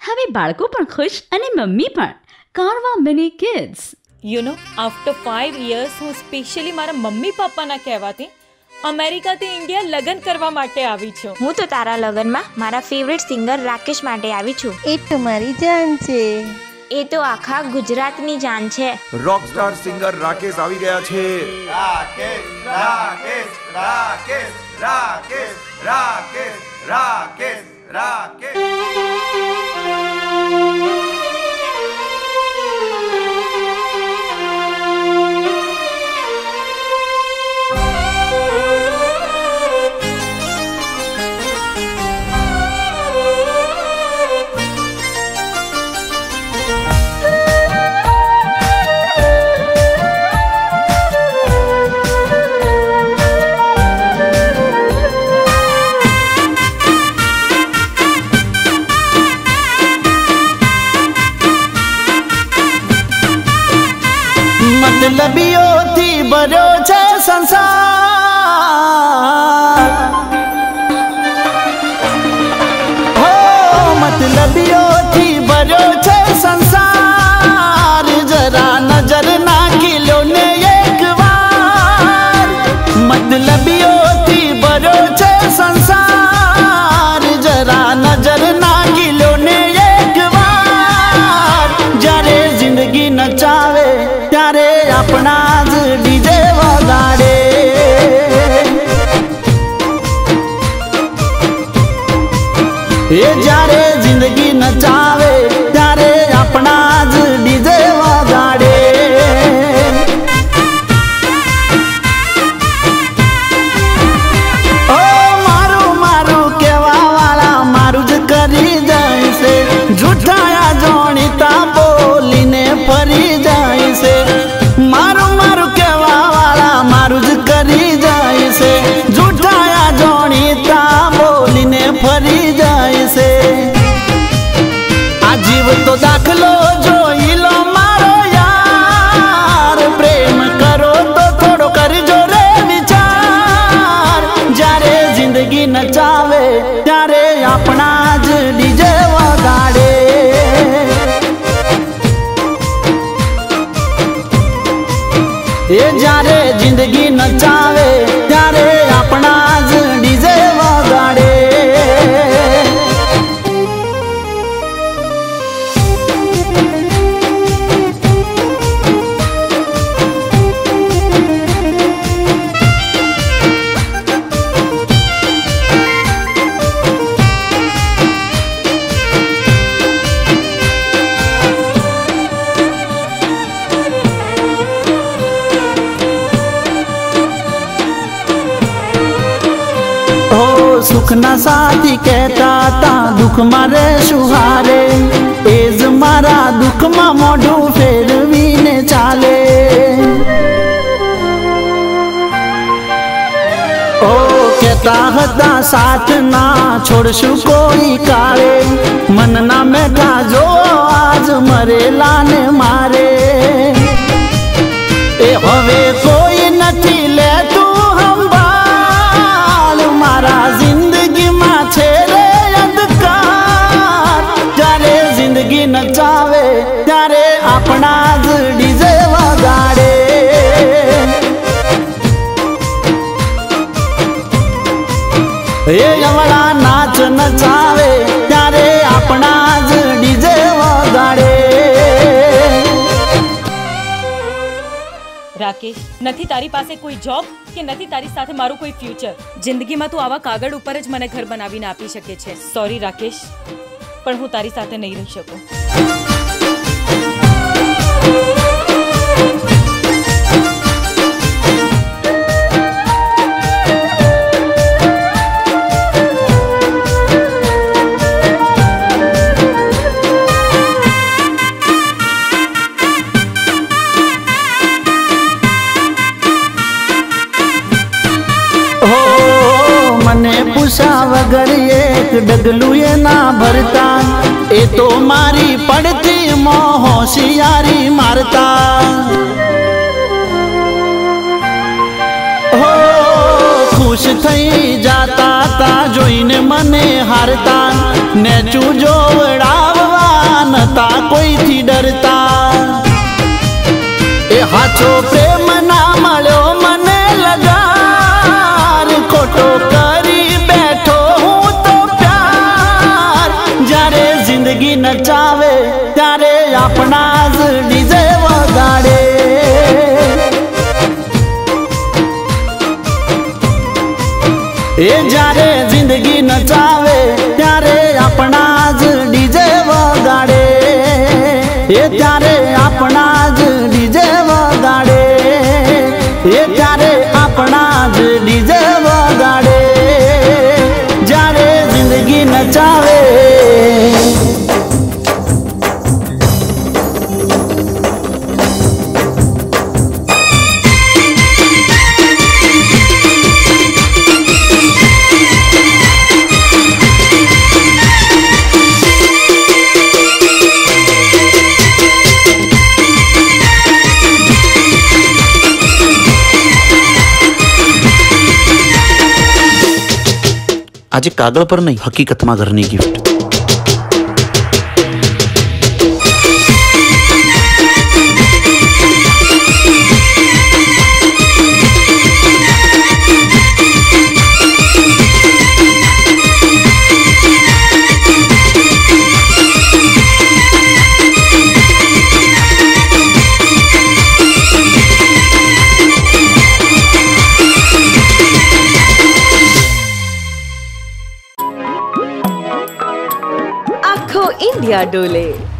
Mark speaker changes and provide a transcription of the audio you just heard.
Speaker 1: હવે બાળકો પણ ખુશ અને મમ્મી પણ. Carvaan mini kids.
Speaker 2: You know after 5 years હું સ્પેશિયલી મારા મમ્મી પપ્પાના કહેવાથી અમેરિકાથી ઇન્ડિયા લગ્ન કરવા માટે આવી છું.
Speaker 3: હું તો તારા લગ્નમાં મારા ફેવરેટ સિંગર રાકેશ માટે આવી છું.
Speaker 4: એ તો મારી જાન છે.
Speaker 3: એ તો આખા ગુજરાતની જાન છે.
Speaker 5: રોકસ્ટાર સિંગર રાકેશ આવી ગયા છે.
Speaker 6: રાકેશ રાકેશ રાકેશ રાકેશ રાકેશ રાકેશ રાકેશ.
Speaker 7: मतलबियोથી ભર્યો છે સંસાર. હો मतलबियोથી ભર્યો છે સંસાર. જરા નજર નાખી લો ને એકવાર. मतलबियोથી ભર્યો છે સંસાર. જરા નજર નાખી લો ને એકવાર. જ્યારે જિંદગી નચાવે ત્યારે આપણા જ ડીજે વગાડે. એ જ્યારે જિંદગી નચાવે ત્યારે આપણા જ ડીજે વગાડે. ઓ મારું મારું કહેવા વાળા મારું જ કરી જાય છે. જૂઠાયા જોણીતા બોલીને ફરી જાય છે. મારું મારું કહેવા વાળા મારું જ કરી જાય છે. જૂઠાયા જોણીતા બોલીને ફરી જાય છે. આ જીવ તો દાખલો જોઈ લો મારો યાર. પ્રેમ કરો તો થોડો કરજો રે વિચાર. જ્યારે જિંદગી નચાવે ત્યારે આપણા જ ડીજે વગાડે. એ જ્યારે જિંદગી નચાવે ત્યારે આપણા જ ડીજે વગાડે. સુખના સાથી કહેતા તા દુઃખમાં રે સુહારે. એ જ મારા દુઃખમાં મોઢું ફેરવીને ચાલે. ઓ કહેતા હતા સાથ ના છોડશું કોઈ કાળે. મનના મેઠા જો આજ મરેલાને મારે. એ હવે કોઈ નથી લેતું સંભાળ. મારા જિંદગીમાં છે રે અંધકાર. જ્યારે જિંદગી નચાવે ત્યારે આપણા જ ડીજે વગાડે. એ અવળા નાચ નચાવે ત્યારે આપણા જ ડીજે વગાડે.
Speaker 2: રાકેશ, નથી તારી પાસે કોઈ જોબ કે નથી તારી સાથે મારું કોઈ ફ્યુચર. જિંદગીમાં તું આવા કાગળ ઉપર જ મને ઘર બનાવીને આપી શકે છે. સોરી રાકેશ, પણ હું તારી સાથે નહીં રહી શકું.
Speaker 7: પૂછા વગર એક ડગલું એ ના ભરતા. એ તો મારી પડતી મોં હોશિયારી મારતા. હો ખુશ થઈ જાતા તા જોઈને મને હારતા. ને ચૂજો વડાવવા डरता ए हाचो प्रेम ना मळ्यो मने लगार खोटो करी बैठो हूँ तो प्यार जारे जिंदगी नचावे त्यारे अपना ज डीजे वगाड़े ए जारे जिंदगी नचावे त्यारे अपना ज डीजे वगाड़े ए त्यारे अपना ज डीजे वगाड़े ए त्यारे अपना ज डीजे वगाड़े जारे जिंदगी नचावे। आज कागल पर नहीं हकीकत में घरनी गिफ्ट।
Speaker 4: इंडिया डोले।